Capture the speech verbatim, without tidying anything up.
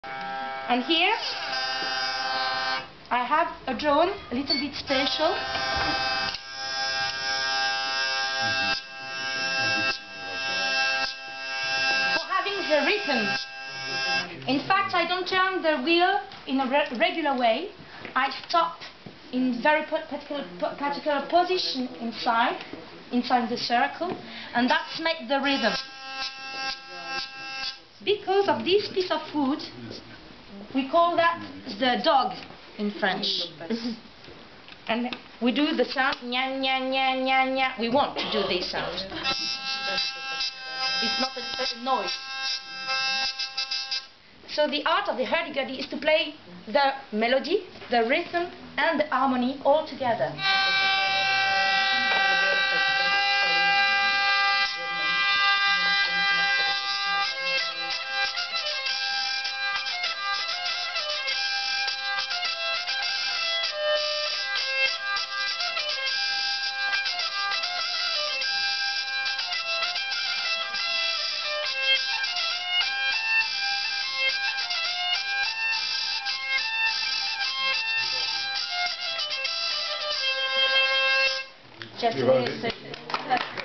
And here I have a drone, a little bit special. For having the rhythm. In fact, I don't turn the wheel in a re regular way. I stop in very particular, particular position inside, inside the circle, and that's make the rhythm. Because of this piece of wood, we call that the dog in French. And we do the sound nya nya nya nya nya. We want to do this sound. It's not a, a noise. So the art of the hurdy-gurdy is to play the melody, the rhythm, and the harmony all together. Just